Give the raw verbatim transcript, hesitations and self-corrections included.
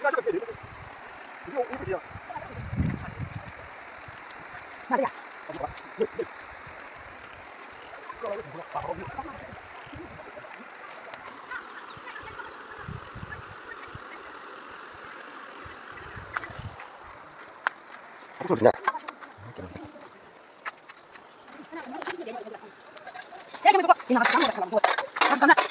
哪里呀？不是的。哎，这边走过，你拿个枪过来，我我，我咱们。